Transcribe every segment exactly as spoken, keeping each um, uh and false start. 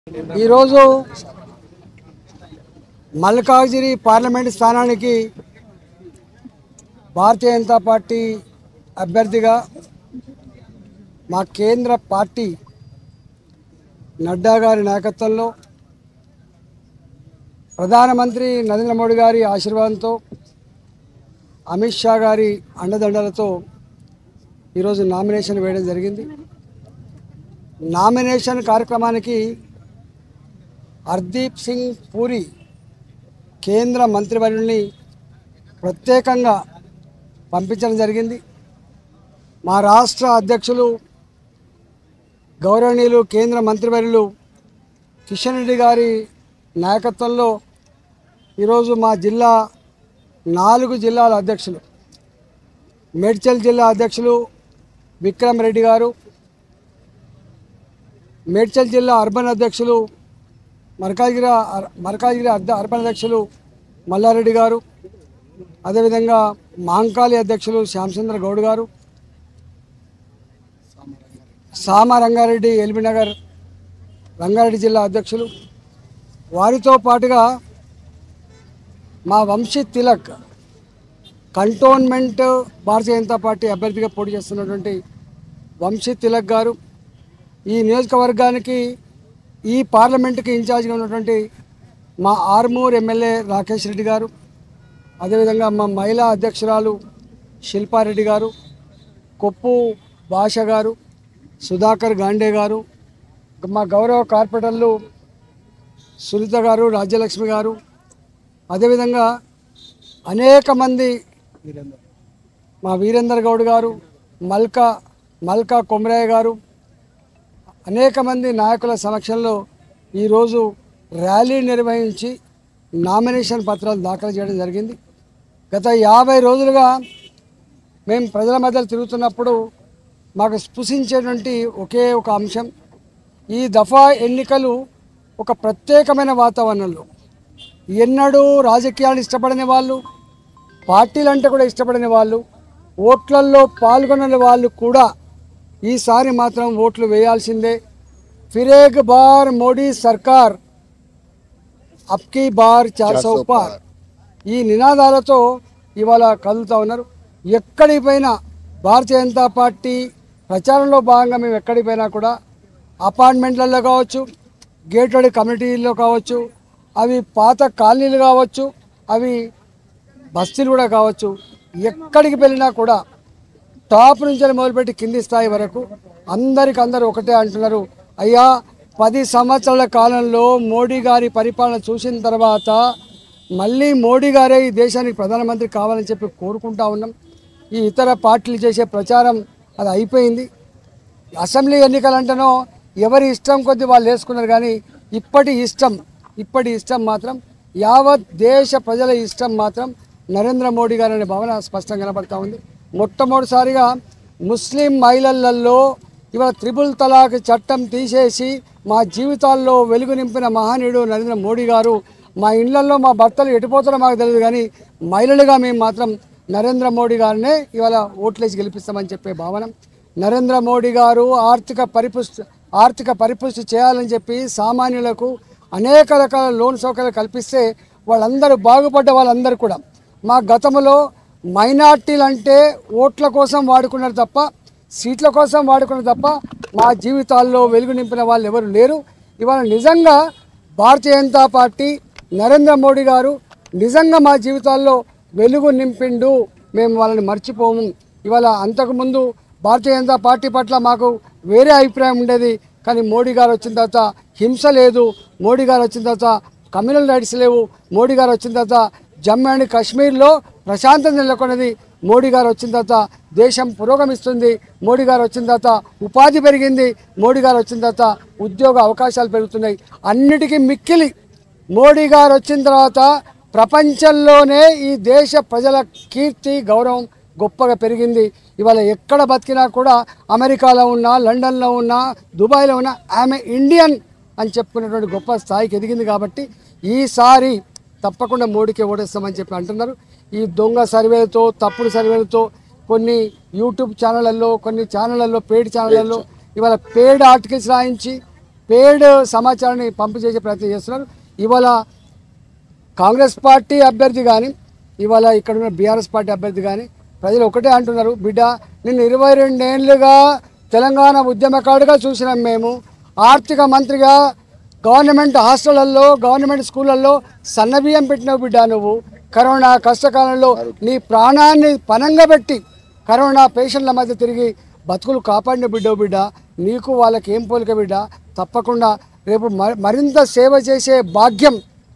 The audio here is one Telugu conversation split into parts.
ఈరోజు మల్కాజిగిరి పార్లమెంట్ స్థానానికి భారతీయ జనతా పార్టీ అభ్యర్థిగా మా కేంద్ర పార్టీ నడ్డా గారి నాయకత్వంలో ప్రధానమంత్రి నరేంద్ర మోడీ గారి ఆశీర్వాదంతో అమిత్ షా గారి అండదండలతో ఈరోజు నామినేషన్ వేయడం జరిగింది। నామినేషన్ కార్యక్రమానికి హర్దీప్ సింగ్ పూరి కేంద్ర మంత్రివర్యుల్ని ప్రత్యేకంగా పంపించడం జరిగింది। మా రాష్ట్ర అధ్యక్షులు గౌరవనీయులు కేంద్ర మంత్రివర్యులు కిషన్ రెడ్డి గారి నాయకత్వంలో ఈరోజు మా జిల్లా నాలుగు జిల్లాల అధ్యక్షులు మేడ్చల్ జిల్లా అధ్యక్షులు విక్రమ్ రెడ్డి గారు, మేడ్చల్ జిల్లా అర్బన్ అధ్యక్షులు మల్కాజిగిరి మల్కాజిగిరి అర్బన్ అధ్యక్షులు మల్లారెడ్డి గారు, అదేవిధంగా మాంకాళి అధ్యక్షులు శ్యామచంద్ర గౌడ్ గారు, సామ రంగారెడ్డి ఎల్బీ నగర్ రంగారెడ్డి జిల్లా అధ్యక్షులు, వారితో పాటుగా మా వంశీ తిలక్ కంటోన్మెంట్ భారతీయ జనతా పార్టీ అభ్యర్థిగా పోటీ చేస్తున్నటువంటి వంశీ తిలక్ గారు, ఈ నియోజకవర్గానికి ఈ పార్లమెంటుకి ఇన్ఛార్జ్గా ఉన్నటువంటి మా ఆర్మూర్ ఎమ్మెల్యే రాకేష్ రెడ్డి గారు, అదేవిధంగా మా మహిళా అధ్యక్షురాలు శిల్పారెడ్డి గారు, కొప్పు భాష గారు, సుధాకర్ గాండే గారు, మా గౌరవ కార్పొరేటర్లు సునీత గారు, రాజ్యలక్ష్మి గారు, అదేవిధంగా అనేక మంది మా వీరేందర్ గౌడ్ గారు, మల్కా మల్కా కొమరయ్య గారు, అనేక మంది నాయకుల సమక్షంలో ఈరోజు ర్యాలీ నిర్వహించి నామినేషన్ పత్రాలు దాఖలు చేయడం జరిగింది। గత యాభై రోజులుగా మేము ప్రజల మధ్యలో తిరుగుతున్నప్పుడు మాకు స్పృశించేటువంటి ఒకే ఒక అంశం, ఈ దఫా ఎన్నికలు ఒక ప్రత్యేకమైన వాతావరణంలో ఎన్నడూ రాజకీయాలు ఇష్టపడని వాళ్ళు, పార్టీలు అంటే కూడా ఇష్టపడని వాళ్ళు, ఓట్లల్లో పాల్గొనని వాళ్ళు కూడా ఈసారి మాత్రం ఓట్లు వేయాల్సిందే। ఫిరేక్ బార్ మోడీ సర్కార్ అబ్కీ బార్ చార్ సౌ పార్ ఈ నినాదాలతో ఇవాళ కదులుతూ ఉన్నారు। ఎక్కడికి పోయినా భారతీయ జనతా పార్టీ ప్రచారంలో భాగంగా మేము ఎక్కడికి పోయినా కూడా అపార్ట్మెంట్లలో కావచ్చు, గేటెడ్ కమ్యూనిటీల్లో కావచ్చు, అవి పాత కాలనీలు కావచ్చు, అవి బస్తీలు కూడా కావచ్చు, ఎక్కడికి వెళ్ళినా కూడా టాప్ నుంచి మొదలుపెట్టి కింది స్థాయి వరకు అందరికి అందరూ ఒకటే అంటున్నారు, అయ్యా పది సంవత్సరాల కాలంలో మోడీ గారి పరిపాలన చూసిన తర్వాత మళ్ళీ మోడీ గారే ఈ దేశానికి ప్రధానమంత్రి కావాలని చెప్పి కోరుకుంటా ఉన్నాం। ఈ ఇతర పార్టీలు చేసే ప్రచారం అది అయిపోయింది। అసెంబ్లీ ఎన్నికలంటేనో ఎవరి ఇష్టం కొద్దీ వాళ్ళు వేసుకున్నారు, కానీ ఇప్పటి ఇష్టం ఇప్పటి ఇష్టం మాత్రం యావత్ దేశ ప్రజల ఇష్టం మాత్రం నరేంద్ర మోడీ గారు అనే భావన స్పష్టంగా కనబడతా ఉంది। మొట్టమొదటిసారిగా ముస్లిం మహిళలలో ఇవాళ త్రిపుల్ తలాక్ చట్టం తీసేసి మా జీవితాల్లో వెలుగు నింపిన మహనీయుడు నరేంద్ర మోడీ గారు। మా ఇళ్లలో మా భర్తలు ఎటుపోతారో మాకు తెలియదు, కానీ మహిళలుగా మేము మాత్రం నరేంద్ర మోడీ గారినే ఇవాళ ఓట్లేసి గెలిపిస్తామని చెప్పే భావన। నరేంద్ర మోడీ గారు ఆర్థిక పరిపుష్టి ఆర్థిక పరిపుష్టి చేయాలని చెప్పి సామాన్యులకు అనేక రకాల లోన్ సౌకర్యాలు కల్పిస్తే వాళ్ళందరూ బాగుపడ్డ వాళ్ళందరూ కూడా మా గతంలో మైనార్టీలు అంటే ఓట్ల కోసం వాడుకున్నారు తప్ప, సీట్ల కోసం వాడుకున్నారు తప్ప మా జీవితాల్లో వెలుగు నింపిన వాళ్ళు ఎవరు లేరు। ఇవాళ నిజంగా భారతీయ జనతా పార్టీ నరేంద్ర మోడీ గారు నిజంగా మా జీవితాల్లో వెలుగు నింపిండు, మేము వాళ్ళని మర్చిపోము। ఇవాళ అంతకుముందు భారతీయ జనతా పార్టీ పట్ల మాకు వేరే అభిప్రాయం ఉండేది, కానీ మోడీ గారు వచ్చిన తర్వాత హింస లేదు, మోడీ గారు వచ్చిన తర్వాత కమ్యూనల్ రైట్స్ లేవు, మోడీ గారు వచ్చిన తర్వాత జమ్మూ అండ్ కాశ్మీర్లో ప్రశాంతత నెలకొన్నది, మోడీ గారు వచ్చిన తర్వాత దేశం పురోగమిస్తుంది, మోడీ గారు వచ్చిన తర్వాత ఉపాధి పెరిగింది, మోడీ గారు వచ్చిన తర్వాత ఉద్యోగ అవకాశాలు పెరుగుతున్నాయి। అన్నిటికీ మిక్కిలి మోడీ గారు వచ్చిన తర్వాత ప్రపంచంలోనే ఈ దేశ ప్రజల కీర్తి గౌరవం గొప్పగా పెరిగింది। ఇవాళ ఎక్కడ బతికినా కూడా అమెరికాలో ఉన్నా, లండన్లో ఉన్నా, దుబాయ్లో ఉన్నా ఆమె ఇండియన్ అని చెప్పుకునేటువంటి గొప్ప స్థాయికి ఎదిగింది। కాబట్టి ఈసారి తప్పకుండా మోడీకి ఓటేస్తామని చెప్పి అంటున్నారు। ఈ దొంగ సర్వేలతో, తప్పుడు సర్వేలతో కొన్ని యూట్యూబ్ ఛానళ్ళల్లో, కొన్ని ఛానళ్ళల్లో, పేడ్ ఛానళ్ళల్లో ఇవాళ పేడ్ ఆర్టికల్స్ రాయించి పేడ్ సమాచారాన్ని పంపు చేసే ప్రయత్నం చేస్తున్నారు. ఇవాళ కాంగ్రెస్ పార్టీ అభ్యర్థి కానీ ఇవాళ ఇక్కడ ఉన్న బీఆర్ఎస్ పార్టీ అభ్యర్థి కానీ ప్రజలు ఒకటే అంటున్నారు, బిడ్డ నిన్ను ఇరవై రెండేళ్లుగా తెలంగాణ ఉద్యమకారుడిగా చూసినాం మేము, ఆర్థిక మంత్రిగా గవర్నమెంట్ హాస్టళ్లలో గవర్నమెంట్ స్కూళ్ళల్లో సన్నబియ్యం పెట్టినావు బిడ్డ, నువ్వు కరోనా కష్టకాలంలో నీ ప్రాణాన్ని పనంగా పెట్టి కరోనా పేషెంట్ల మధ్య తిరిగి బతుకులు కాపాడిన బిడ్డవు బిడ్డ, నీకు వాళ్ళకి ఏం పోలిక బిడ్డ, తప్పకుండా రేపు మరింత సేవ చేసే భాగ్యం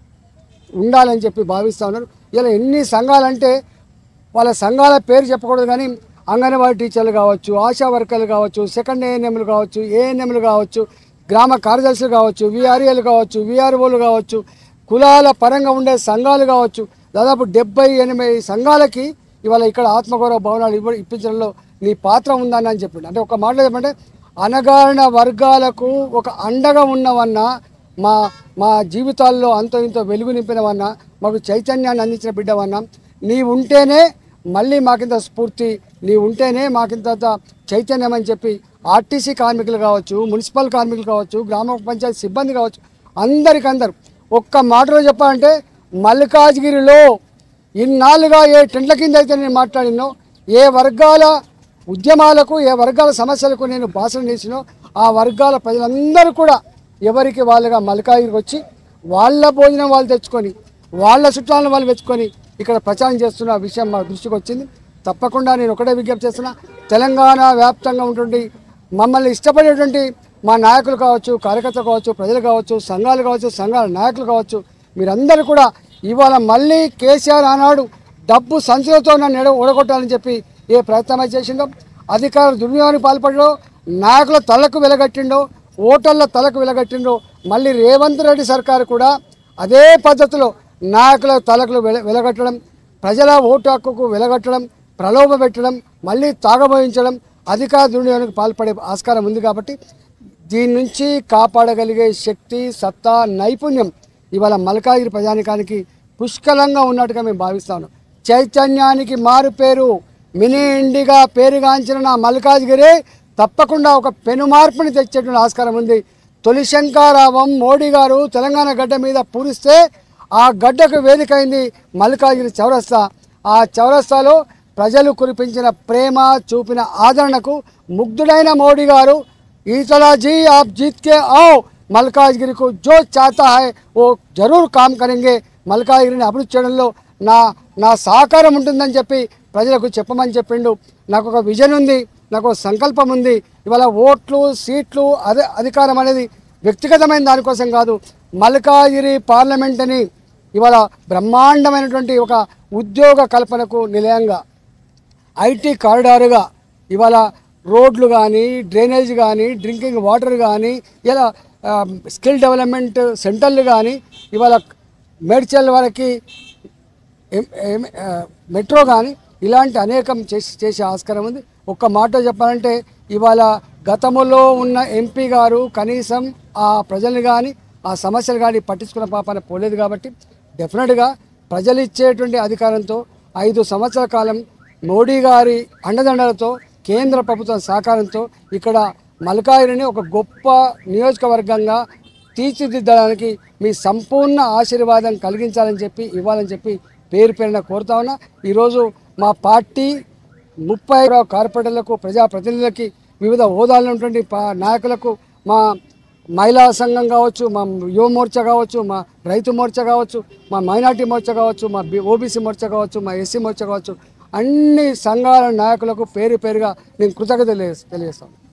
ఉండాలని చెప్పి భావిస్తూ ఉన్నారు. ఇలా ఎన్ని సంఘాలంటే వాళ్ళ సంఘాల పేరు చెప్పకూడదు కానీ అంగన్వాడీ టీచర్లు కావచ్చు, ఆశా వర్కర్లు కావచ్చు, సెకండ్ ఏఎన్ఎంలు కావచ్చు, ఏఎన్ఎంలు కావచ్చు, గ్రామ కార్యదర్శులు కావచ్చు, విఆర్ఏలు కావచ్చు, విఆర్ఓలు కావచ్చు, కులాల పరంగా ఉండే సంఘాలు కావచ్చు, దాదాపు డెబ్బై ఎనభై సంఘాలకి ఇవాళ ఇక్కడ ఆత్మగౌరవ భవనాలు ఇవ్వ ఇప్పించడంలో నీ పాత్ర ఉందని అని చెప్పిండు. అంటే ఒక మాటలో చెప్పంటే అణగారిన వర్గాలకు ఒక అండగా ఉన్నవన్నా, మా మా జీవితాల్లో అంతో ఇంతో వెలుగు నింపినవన్నా, మాకు చైతన్యాన్ని అందించిన బిడ్డవన్నా, నీ ఉంటేనే మళ్ళీ మాకింత స్ఫూర్తి, నీ ఉంటేనే మాకింత చైతన్యం అని చెప్పి ఆర్టీసీ కార్మికులు కావచ్చు, మున్సిపల్ కార్మికులు కావచ్చు, గ్రామ పంచాయతీ సిబ్బంది కావచ్చు, అందరికందరు ఒక్క మాటలో చెప్పాలంటే మల్కాజ్గిరిలో ఇన్నాళ్ళుగా ఏ టెంట్ల కింద అయితే నేను మాట్లాడినో, ఏ వర్గాల ఉద్యమాలకు ఏ వర్గాల సమస్యలకు నేను భాషణ చేసినో ఆ వర్గాల ప్రజలందరూ కూడా ఎవరికి వాళ్ళుగా మల్కాజ్గిరికి వచ్చి వాళ్ళ భోజనం వాళ్ళు తెచ్చుకొని వాళ్ళ చుట్టాలను వాళ్ళు తెచ్చుకొని ఇక్కడ ప్రచారం చేస్తున్న విషయం మా దృష్టికి వచ్చింది. తప్పకుండా నేను ఒకటే విజ్ఞప్తి చేస్తున్నా, తెలంగాణ వ్యాప్తంగా ఉన్నటువంటి మమ్మల్ని ఇష్టపడేటువంటి మా నాయకులు కావచ్చు, కార్యకర్తలు కావచ్చు, ప్రజలు కావచ్చు, సంఘాలు కావచ్చు, సంఘాల నాయకులు కావచ్చు, మీరందరూ కూడా ఇవాళ మళ్ళీ కేసీఆర్ ఆనాడు డబ్బు సంచులతో నన్ను ఎడ ఓడగొట్టాలని చెప్పి ఏ ప్రయత్నం చేసిండో, అధికార దుర్వినియోగానికి పాల్పడో, నాయకుల తలకు వెలగట్టిండో, ఓటర్ల తలకు వెలగట్టిండో, మళ్ళీ రేవంత్ రెడ్డి సర్కారు కూడా అదే పద్ధతిలో నాయకుల తలకు వెల వెలగట్టడం ప్రజల ఓటు హక్కుకు వెలగట్టడం, ప్రలోభ పెట్టడం, మళ్ళీ తాగబోయించడం, అధికార దుర్వినియోగానికి పాల్పడే ఆస్కారం ఉంది. కాబట్టి దీని నుంచి కాపాడగలిగే శక్తి, సత్తా, నైపుణ్యం ఇవాళ మల్కాజ్గిరి ప్రజానికానికి పుష్కలంగా ఉన్నట్టుగా మేము భావిస్తాను. చైతన్యానికి మారు పేరు మినీ ఇండిగా పేరుగాంచిన నా మల్కాజ్గిరి తప్పకుండా ఒక పెను మార్పుని తెచ్చేటువంటి ఆస్కారం ఉంది. తొలి శంకారావం మోడీ గారు తెలంగాణ గడ్డ మీద పూరిస్తే ఆ గడ్డకు వేదికైంది మల్కాజ్గిరి చౌరస్తా. ఆ చౌరస్తాలో ప్రజలు కురిపించిన ప్రేమ, చూపిన ఆదరణకు ముగ్ధుడైన మోడీ గారు ఈతలాజీ ఆప్ జీత్ కే आओ మల్కాజ్గిరికు జో చాతా హై ఓ జరూర్ కామ్ కరెంగే, మల్కాజ్గిరిని అభివృద్ధి చేయడంలో నా నా సహకారం ఉంటుందని చెప్పి ప్రజలకు చెప్పమని చెప్పిండు. నాకు ఒక విజన్ ఉంది, నాకు ఒక సంకల్పం ఉంది. ఇవాళ ఓట్లు, సీట్లు, అదే అధికారం అనేది వ్యక్తిగతమైన దానికోసం కాదు, మల్కాజ్గిరి పార్లమెంటుని ఇవాళ బ్రహ్మాండమైనటువంటి ఒక ఉద్యోగ కల్పనకు నిలయంగా, ఐటీ కారిడారుగా, ఇవాళ రోడ్లు కానీ, డ్రైనేజ్ కానీ, డ్రింకింగ్ వాటర్ కానీ, ఇలా స్కిల్ డెవలప్మెంట్ సెంటర్లు కానీ, ఇవాళ మేడ్చల్ వరకు మెట్రో కానీ ఇలాంటి అనేకం చేసి చేసే ఆస్కారం ఉంది. ఒక్క మాట చెప్పాలంటే ఇవాళ గతంలో ఉన్న ఎంపీ గారు కనీసం ఆ ప్రజల్ని కానీ ఆ సమస్యలు కానీ పట్టించుకున్న పాపాన పోలేదు. కాబట్టి డెఫినెట్గా ప్రజలు ఇచ్చేటువంటి అధికారంతో ఐదు సంవత్సరాల కాలం మోడీ గారి అండదండలతో, కేంద్ర ప్రభుత్వం సహకారంతో ఇక్కడ మల్కాజ్గిరిని ఒక గొప్ప నియోజకవర్గంగా తీర్చిదిద్దడానికి మీ సంపూర్ణ ఆశీర్వాదం కలిగించాలని చెప్పి ఇవ్వాలని చెప్పి పేరు పేరున కోరుతా ఉన్నా. ఈరోజు మా పార్టీ ముప్పై కార్పొరేటర్లకు, ప్రజాప్రతినిధులకి, వివిధ హోదాల్లో ఉన్నటువంటి నాయకులకు, మా మహిళా సంఘం కావచ్చు, మా యువ మోర్చా కావచ్చు, మా రైతు మోర్చా కావచ్చు, మా మైనార్టీ మోర్చా కావచ్చు, మా ఓబీసీ మోర్చా కావచ్చు, మా ఎస్సీ మోర్చా కావచ్చు, అన్ని సంఘాల నాయకులకు పేరు పేరుగా నేను కృతజ్ఞతలు తెలియజేస్తాను.